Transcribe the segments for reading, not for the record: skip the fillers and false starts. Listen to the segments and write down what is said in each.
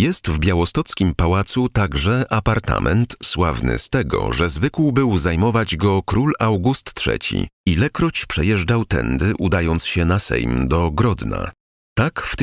Jest w białostockim pałacu także apartament sławny z tego, że zwykł był zajmować go król August III, ilekroć przejeżdżał tędy, udając się na Sejm do Grodna. Tak w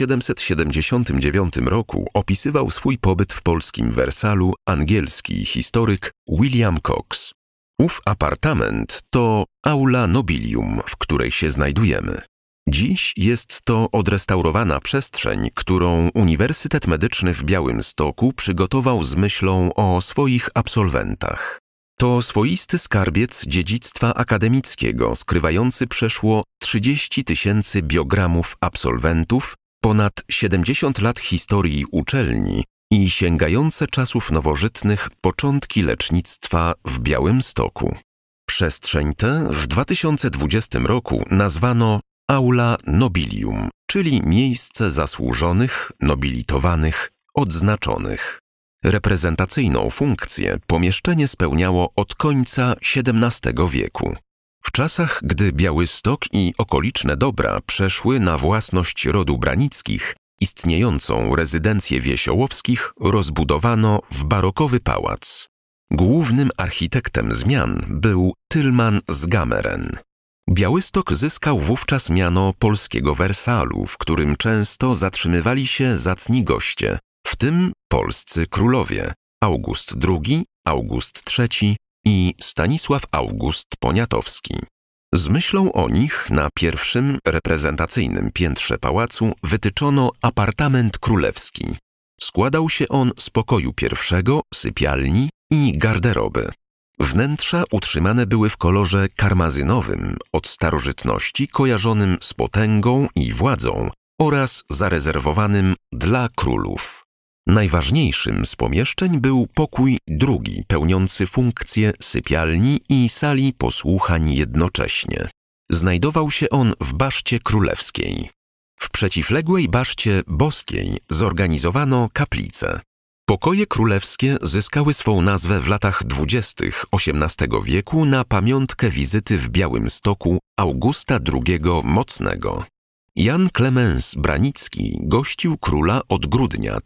1779 roku opisywał swój pobyt w polskim Wersalu angielski historyk William Cox. Ów apartament to aula nobilium, w której się znajdujemy. Dziś jest to odrestaurowana przestrzeń, którą Uniwersytet Medyczny w Białymstoku przygotował z myślą o swoich absolwentach. To swoisty skarbiec dziedzictwa akademickiego, skrywający przeszło 30 000 biogramów absolwentów, ponad 70 lat historii uczelni i sięgające czasów nowożytnych początki lecznictwa w Białymstoku. Przestrzeń tę w 2020 roku nazwano Aula Nobilium, czyli miejsce zasłużonych, nobilitowanych, odznaczonych. Reprezentacyjną funkcję pomieszczenie spełniało od końca XVII wieku. W czasach, gdy Białystok i okoliczne dobra przeszły na własność rodu Branickich, istniejącą rezydencję Wiesiołowskich rozbudowano w barokowy pałac. Głównym architektem zmian był Tylman z Gameren. Białystok zyskał wówczas miano polskiego Wersalu, w którym często zatrzymywali się zacni goście, w tym polscy królowie August II, August III i Stanisław August Poniatowski. Z myślą o nich na pierwszym reprezentacyjnym piętrze pałacu wytyczono apartament królewski. Składał się on z pokoju pierwszego, sypialni i garderoby. Wnętrza utrzymane były w kolorze karmazynowym, od starożytności kojarzonym z potęgą i władzą oraz zarezerwowanym dla królów. Najważniejszym z pomieszczeń był pokój drugi, pełniący funkcję sypialni i sali posłuchań jednocześnie. Znajdował się on w baszcie królewskiej. W przeciwległej baszcie boskiej zorganizowano kaplicę. Pokoje królewskie zyskały swą nazwę w latach 20. XVIII wieku na pamiątkę wizyty w Białymstoku Augusta II Mocnego. Jan Klemens Branicki gościł króla od grudnia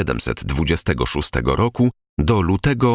1726 roku do lutego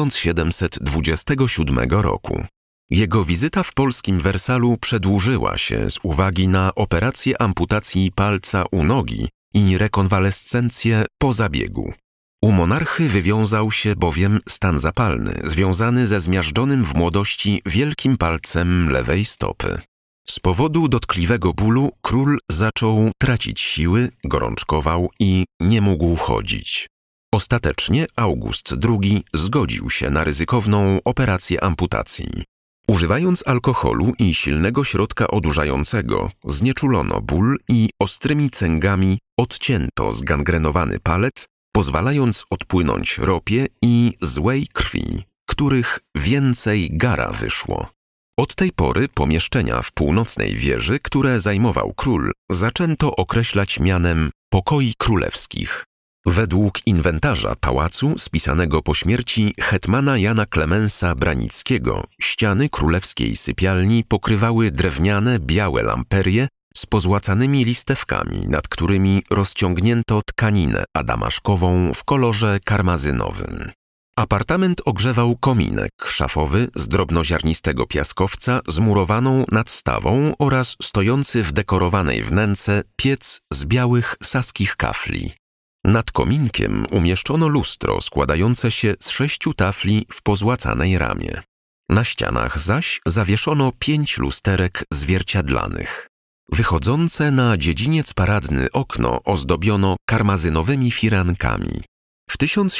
1727 roku. Jego wizyta w polskim Wersalu przedłużyła się z uwagi na operację amputacji palca u nogi i rekonwalescencję po zabiegu. U monarchy wywiązał się bowiem stan zapalny, związany ze zmiażdżonym w młodości wielkim palcem lewej stopy. Z powodu dotkliwego bólu król zaczął tracić siły, gorączkował i nie mógł chodzić. Ostatecznie August II zgodził się na ryzykowną operację amputacji. Używając alkoholu i silnego środka odurzającego, znieczulono ból i ostrymi cęgami odcięto zgangrenowany palec, pozwalając odpłynąć ropie i złej krwi, których więcej gara wyszło. Od tej pory pomieszczenia w północnej wieży, które zajmował król, zaczęto określać mianem pokoi królewskich. Według inwentarza pałacu spisanego po śmierci hetmana Jana Klemensa Branickiego, ściany królewskiej sypialni pokrywały drewniane, białe lamperie z pozłacanymi listewkami, nad którymi rozciągnięto tkaninę adamaszkową w kolorze karmazynowym. Apartament ogrzewał kominek szafowy z drobnoziarnistego piaskowca z murowaną nadstawą oraz stojący w dekorowanej wnęce piec z białych saskich kafli. Nad kominkiem umieszczono lustro składające się z 6 tafli w pozłacanej ramie. Na ścianach zaś zawieszono 5 lusterek zwierciadlanych. Wychodzące na dziedziniec paradny okno ozdobiono karmazynowymi firankami. W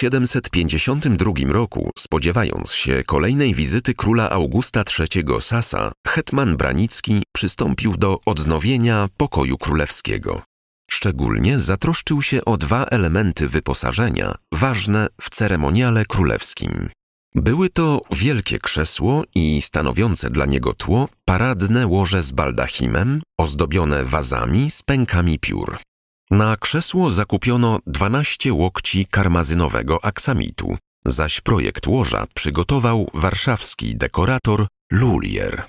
1752 roku, spodziewając się kolejnej wizyty króla Augusta III Sasa, hetman Branicki przystąpił do odnowienia pokoju królewskiego. Szczególnie zatroszczył się o 2 elementy wyposażenia ważne w ceremoniale królewskim. Były to wielkie krzesło i stanowiące dla niego tło paradne łoże z baldachimem, ozdobione wazami z pękami piór. Na krzesło zakupiono 12 łokci karmazynowego aksamitu, zaś projekt łoża przygotował warszawski dekorator Lullier.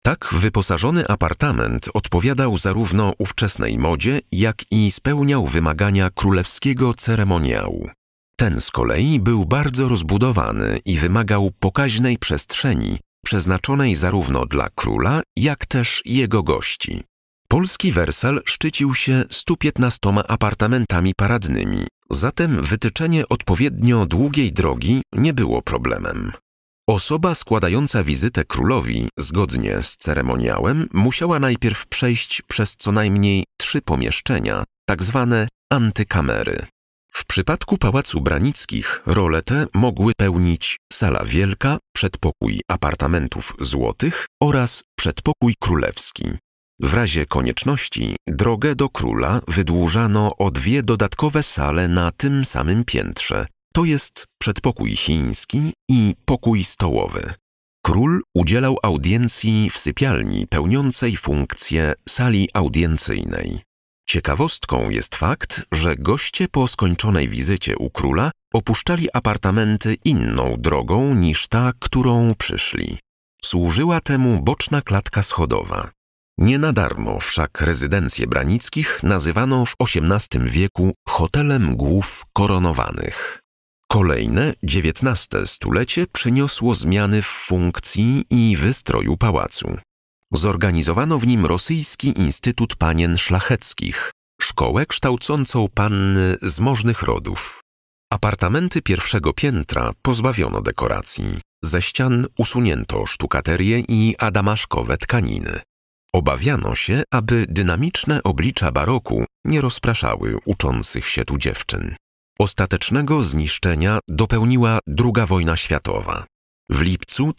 Tak wyposażony apartament odpowiadał zarówno ówczesnej modzie, jak i spełniał wymagania królewskiego ceremoniału. Ten z kolei był bardzo rozbudowany i wymagał pokaźnej przestrzeni, przeznaczonej zarówno dla króla, jak też jego gości. Polski Wersal szczycił się 115 apartamentami paradnymi, zatem wytyczenie odpowiednio długiej drogi nie było problemem. Osoba składająca wizytę królowi, zgodnie z ceremoniałem, musiała najpierw przejść przez co najmniej 3 pomieszczenia, tak zwane antykamery. W przypadku Pałacu Branickich rolę tę mogły pełnić sala wielka, przedpokój apartamentów złotych oraz przedpokój królewski. W razie konieczności drogę do króla wydłużano o 2 dodatkowe sale na tym samym piętrze, to jest przedpokój chiński i pokój stołowy. Król udzielał audiencji w sypialni pełniącej funkcję sali audiencyjnej. Ciekawostką jest fakt, że goście po skończonej wizycie u króla opuszczali apartamenty inną drogą niż ta, którą przyszli. Służyła temu boczna klatka schodowa. Nie na darmo wszak rezydencje Branickich nazywano w XVIII wieku hotelem głów koronowanych. Kolejne, XIX stulecie przyniosło zmiany w funkcji i wystroju pałacu. Zorganizowano w nim Rosyjski Instytut Panien Szlacheckich, szkołę kształcącą panny z możnych rodów. Apartamenty pierwszego piętra pozbawiono dekoracji. Ze ścian usunięto sztukaterię i adamaszkowe tkaniny. Obawiano się, aby dynamiczne oblicza baroku nie rozpraszały uczących się tu dziewczyn. Ostatecznego zniszczenia dopełniła II wojna światowa. W lipcu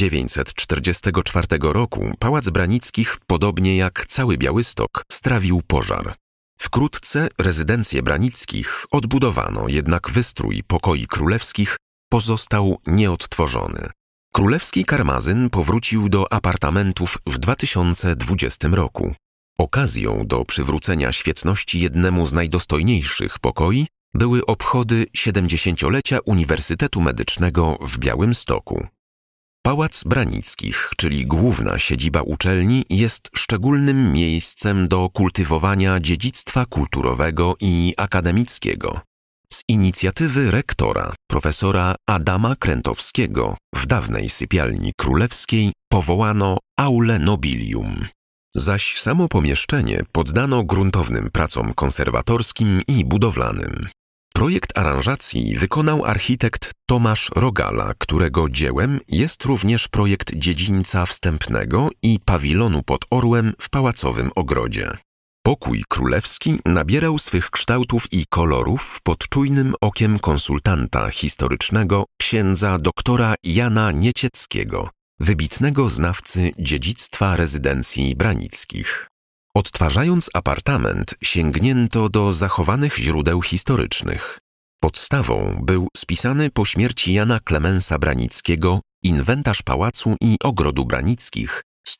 1944 roku Pałac Branickich, podobnie jak cały Białystok, strawił pożar. Wkrótce rezydencję Branickich odbudowano, jednak wystrój pokoi królewskich pozostał nieodtworzony. Królewski karmazyn powrócił do apartamentów w 2020 roku. Okazją do przywrócenia świetności jednemu z najdostojniejszych pokoi były obchody 70-lecia Uniwersytetu Medycznego w Białymstoku. Pałac Branickich, czyli główna siedziba uczelni, jest szczególnym miejscem do kultywowania dziedzictwa kulturowego i akademickiego. Z inicjatywy rektora, profesora Adama Krętowskiego, w dawnej sypialni królewskiej powołano Aulę Nobilium. Zaś samo pomieszczenie poddano gruntownym pracom konserwatorskim i budowlanym. Projekt aranżacji wykonał architekt Tomasz Rogala, którego dziełem jest również projekt dziedzińca wstępnego i pawilonu pod orłem w pałacowym ogrodzie. Pokój królewski nabierał swych kształtów i kolorów pod czujnym okiem konsultanta historycznego księdza doktora Jana Niecieckiego, wybitnego znawcy dziedzictwa rezydencji Branickich. Odtwarzając apartament, sięgnięto do zachowanych źródeł historycznych. Podstawą był spisany po śmierci Jana Klemensa Branickiego inwentarz pałacu i ogrodu Branickich z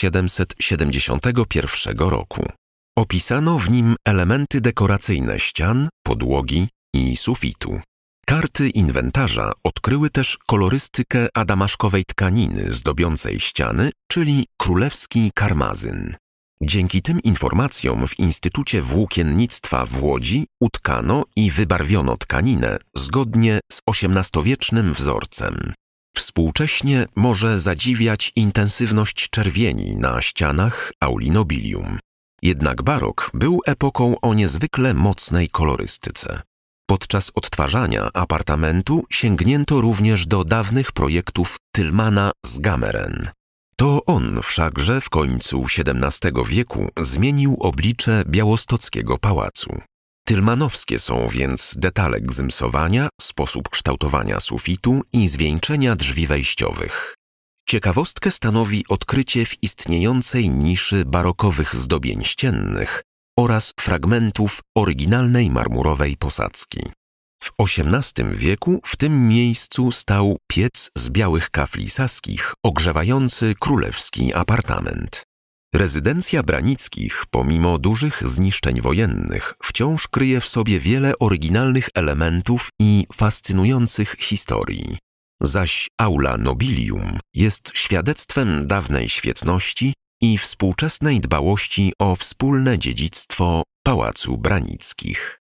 1771 roku. Opisano w nim elementy dekoracyjne ścian, podłogi i sufitu. Karty inwentarza odkryły też kolorystykę adamaszkowej tkaniny zdobiącej ściany, czyli królewski karmazyn. Dzięki tym informacjom w Instytucie Włókiennictwa w Łodzi utkano i wybarwiono tkaninę zgodnie z XVIII-wiecznym wzorcem. Współcześnie może zadziwiać intensywność czerwieni na ścianach auli nobilium. Jednak barok był epoką o niezwykle mocnej kolorystyce. Podczas odtwarzania apartamentu sięgnięto również do dawnych projektów Tillmana z Gameren. To on wszakże w końcu XVII wieku zmienił oblicze białostockiego pałacu. Tillmanowskie są więc detale gzymsowania, sposób kształtowania sufitu i zwieńczenia drzwi wejściowych. Ciekawostkę stanowi odkrycie w istniejącej niszy barokowych zdobień ściennych oraz fragmentów oryginalnej marmurowej posadzki. W XVIII wieku w tym miejscu stał piec z białych kafli saskich ogrzewający królewski apartament. Rezydencja Branickich, pomimo dużych zniszczeń wojennych, wciąż kryje w sobie wiele oryginalnych elementów i fascynujących historii. zaś Aula Nobilium jest świadectwem dawnej świetności i współczesnej dbałości o wspólne dziedzictwo Pałacu Branickich.